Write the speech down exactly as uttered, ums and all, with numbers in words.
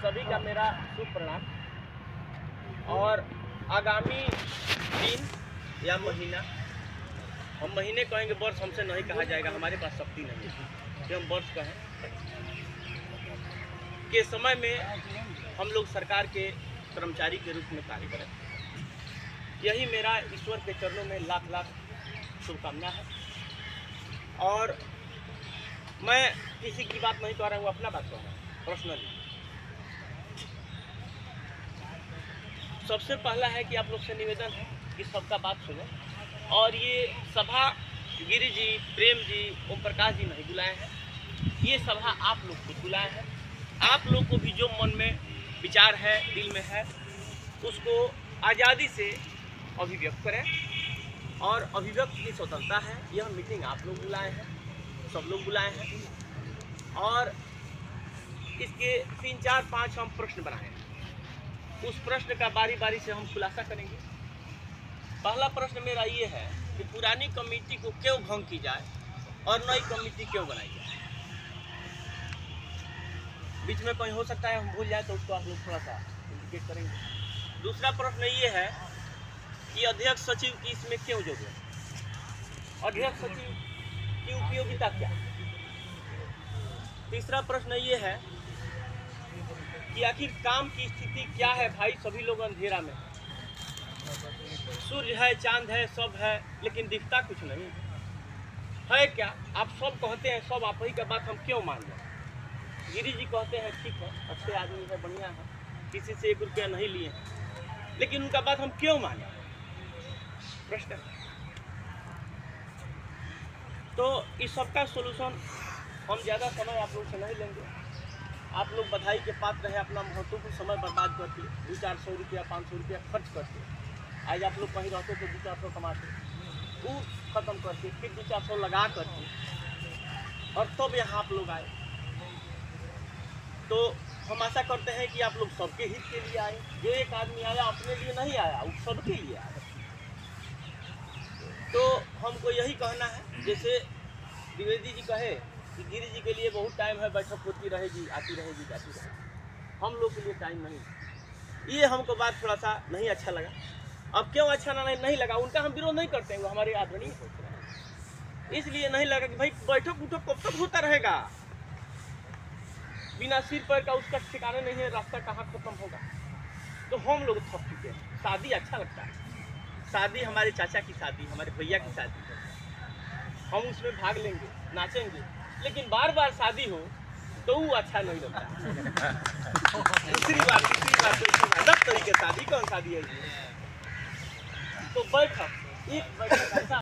सभी का मेरा शुभ प्रणाम। और आगामी दिन या महीना, हम महीने कहेंगे, वर्ष हमसे नहीं कहा जाएगा, हमारे पास शक्ति नहीं है कि हम वर्ष कहें, के समय में हम लोग सरकार के कर्मचारी के रूप में कार्य करें। यही मेरा ईश्वर के चरणों में लाख लाख शुभकामना है। और मैं किसी की बात नहीं कह रहा हूँ, अपना बात कह रहा हूँ पर्सनली। सबसे पहला है कि आप लोग से निवेदन है कि सबका बात सुनो। और ये सभा गिरी जी, प्रेम जी, ओम प्रकाश जी नहीं बुलाए हैं, ये सभा आप लोग खुद बुलाए हैं। आप लोग को भी जो मन में विचार है, दिल में है, उसको आज़ादी से अभिव्यक्त करें। और अभिव्यक्त की स्वतंत्रता है। यह मीटिंग आप लोग बुलाए हैं, सब लोग बुलाए हैं। और इसके तीन चार पाँच हम प्रश्न बनाए हैं। उस प्रश्न का बारी बारी से हम खुलासा करेंगे। पहला प्रश्न मेरा ये है कि पुरानी कमेटी को क्यों भंग की जाए और नई कमेटी क्यों बनाई जाए। बीच में कहीं हो सकता है हम भूल जाए तो उसको आप लोग थोड़ा सा इंडिकेट करेंगे। दूसरा प्रश्न ये है कि अध्यक्ष सचिव की इसमें क्यों जरूरत, अध्यक्ष सचिव की उपयोगिता क्या। तीसरा प्रश्न ये है कि आखिर काम की स्थिति क्या है। भाई सभी लोग अंधेरा में, सूर्य है, चांद है, सब है, लेकिन दिखता कुछ नहीं है। क्या आप सब कहते हैं, सब आप ही का बात हम क्यों मान लें। गिरी जी कहते हैं ठीक है, अच्छे आदमी है, बढ़िया है, किसी से एक रुपया नहीं लिए, लेकिन उनका बात हम क्यों माने। प्रश्न। तो इस सब का सोल्यूशन हम ज़्यादा समय आप लोग से नहीं लेंगे। आप लोग बधाई के पात्र हैं, अपना महत्वपूर्ण समय बर्बाद करके दो चार सौ रुपया पाँच सौ रुपया खर्च करके। आज आप लोग कहीं रहते तो दो चार सौ कमाते, वो ख़त्म करके फिर दो चार सौ लगा करके और तब तो यहाँ आप लोग आए। तो हम आशा करते हैं कि आप लोग सबके हित के लिए आए। जो एक आदमी आया अपने लिए नहीं आया, वो सबके लिए आया। तो हमको यही कहना है, जैसे द्विवेदी जी कहे कि गिरी जी के लिए बहुत टाइम है, बैठक होती रहेगी, आती रहेगी, जाती रहेगी। हम लोग के लिए टाइम नहीं। ये हमको बात थोड़ा सा नहीं अच्छा लगा। अब क्यों अच्छा नहीं, नहीं लगा, उनका हम विरोध नहीं करते हैं, वो हमारे आदरणीय सोच रहे हैं। इसलिए नहीं लगा कि भाई बैठक उठक कब तक होता रहेगा, बिना सिर पैर का उसका ठिकाना नहीं है, रास्ता कहाँ खत्म होगा। तो हम लोग थक चुके हैं। शादी अच्छा लगता है, शादी हमारे चाचा की शादी, हमारे भैया की शादी, हम उसमें भाग लेंगे, नाचेंगे, लेकिन बार बार शादी हो तो वो अच्छा नहीं लगता। दूसरी बार तीसरी बार तीसरी बार दस तरीके शादी, कौन शादी है। तो बैठक, एक बैठक ऐसा